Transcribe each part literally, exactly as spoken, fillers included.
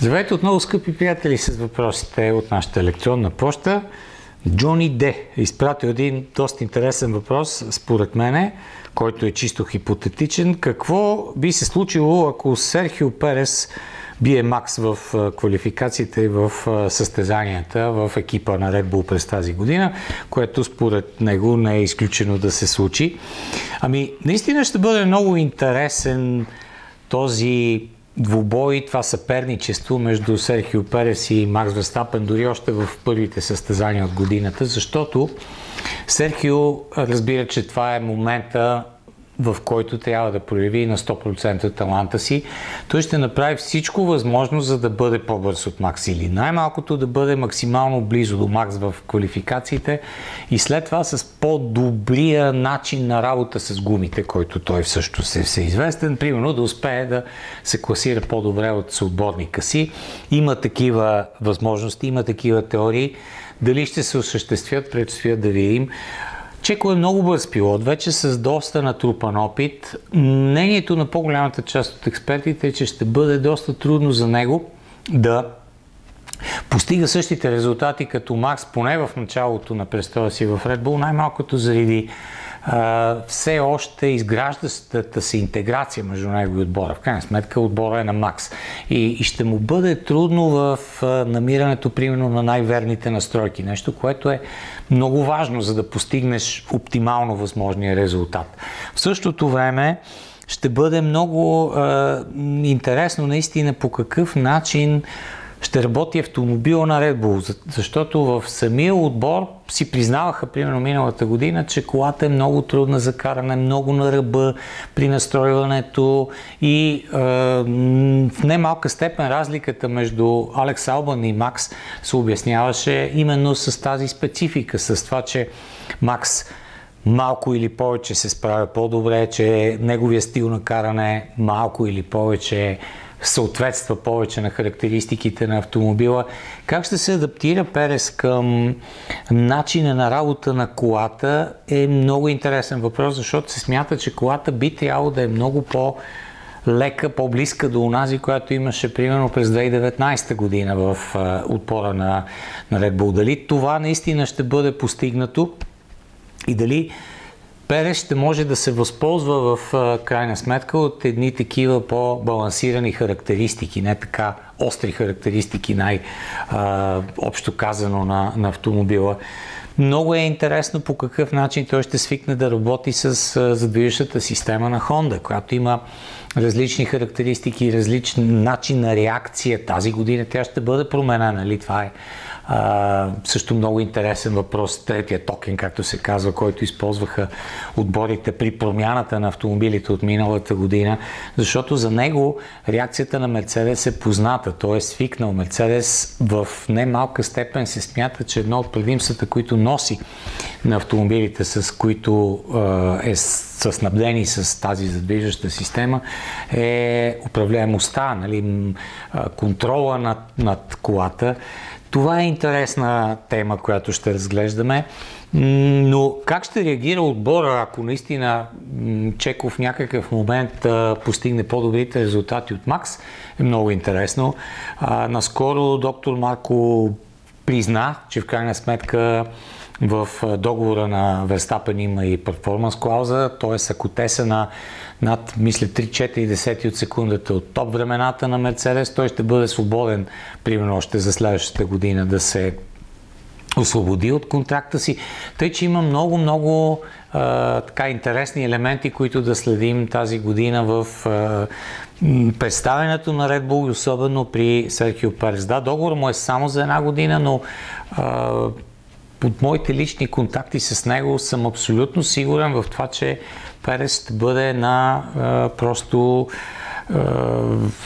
Здравейте отново, скъпи приятели, с въпросите от нашата електронна поща. Джони Д. е изпратил един доста интересен въпрос, според мене, който е чисто хипотетичен. Какво би се случило, ако Серхио Перес бие Макс в квалификациите и в състезанията в екипа на Red Bull през тази година, което според него не е изключено да се случи? Ами, наистина ще бъде много интересен този двубой, това съперничество между Серхио Перес и Макс Верстапен, дори още в първите състезания от годината, защото Серхио разбира, че това е момента, в който трябва да прояви на сто процента таланта си. Той ще направи всичко възможно, за да бъде по-бърз от Макс, или най-малкото да бъде максимално близо до Макс в квалификациите и след това с по-добрия начин на работа с гумите, който той всъщност е всеизвестен, примерно да успее да се класира по-добре от съотборника си. Има такива възможности, има такива теории. Дали ще се осъществят, предстоят да видим. Чеко е много бърз пилот, вече с доста натрупан опит. Мнението на по-голямата част от експертите е, че ще бъде доста трудно за него да постига същите резултати като Макс, поне в началото на престоя си в Red Bull, най-малкото заради Uh, все още изграждащата се интеграция между него и отбора. В крайна сметка отбора е на Макс. И, и ще му бъде трудно в uh, намирането, примерно, на най-верните настройки. Нещо, което е много важно, за да постигнеш оптимално възможния резултат. В същото време ще бъде много uh, интересно наистина по какъв начин ще работи автомобила на Red Bull, защото в самия отбор си признаваха, примерно миналата година, че колата е много трудна за каране, много на ръба при настройването и е, в немалка степен разликата между Алекс Албън и Макс се обясняваше именно с тази специфика, с това, че Макс малко или повече се справя по-добре, че неговия стил на каране малко или повече съответства повече на характеристиките на автомобила. Как ще се адаптира Перес към начина на работа на колата е много интересен въпрос, защото се смята, че колата би трябвало да е много по-лека, по-близка до онази, която имаше примерно през две хиляди и деветнадесета година в отбора на, на Red Bull. Дали това наистина ще бъде постигнато и дали Перес ще може да се възползва в крайна сметка от едни такива по-балансирани характеристики, не така остри характеристики, най-общо казано на, на автомобила. Много е интересно по какъв начин той ще свикне да работи с задвижващата система на Honda, която има различни характеристики, различен начин на реакция. Тази година тя ще бъде променена, нали? Това е Uh, също много интересен въпрос. Третия токен, както се казва, който използваха отборите при промяната на автомобилите от миналата година, защото за него реакцията на Мерцедес е позната. Той е свикнал. Мерцедес в немалка степен се смята, че едно от предимствата, които носи на автомобилите, с които uh, е са снабдени с тази задвижваща система, е управляемостта, нали? Контрола над, над колата. Това е интересна тема, която ще разглеждаме, но как ще реагира отбора, ако наистина Чеко в някакъв момент постигне по-добрите резултати от Макс, е много интересно. Наскоро доктор Марко призна, че в крайна сметка в договора на Верстапен има и перформанс клауза, т.е. ако те са на над, мисля, три-четири десети от секундата от топ времената на Мерцедес, той ще бъде свободен, примерно още за следващата година, да се освободи от контракта си. Тъй, че има много-много така интересни елементи, които да следим тази година в а, представянето на Red Bull, особено при Серхио Перес. Да, договорът му е само за една година, но а, от моите лични контакти с него съм абсолютно сигурен в това, че Перес ще бъде на а, просто а,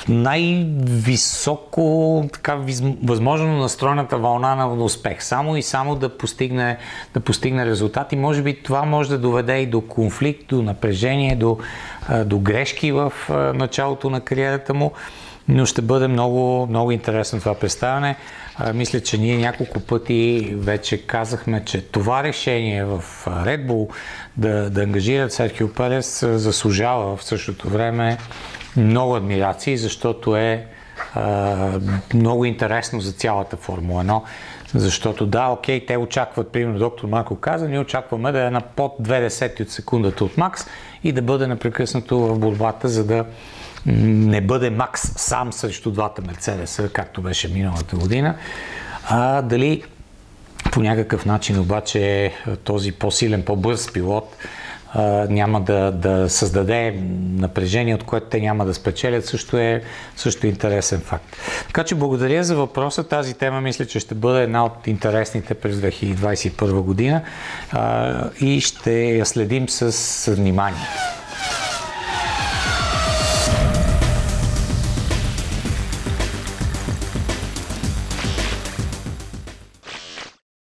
най-високо, така, възможно настроената вълна на успех. Само и само да постигне, да постигне резултати. Може би това може да доведе и до конфликт, до напрежение, до, а, до грешки в а, началото на кариерата му. Но ще бъде много, много интересно това представяне. А, мисля, че ние няколко пъти вече казахме, че това решение в Red Bull да, да ангажират Серхио Перес заслужава в същото време много адмирации, защото е а, много интересно за цялата Формула едно, защото да, окей, те очакват, примерно доктор Марко каза, ние очакваме да е на под две десети от секундата от Макс и да бъде непрекъснато в борбата, за да не бъде Макс сам срещу двата Мерцедеса, както беше миналата година. А дали по някакъв начин обаче този по-силен, по-бърз пилот а, няма да, да създаде напрежение, от което те няма да спечелят, също е, също е интересен факт. Така че благодаря за въпроса. Тази тема мисля, че ще бъде една от интересните през две хиляди двадесет и първа година а, и ще я следим с, с внимание.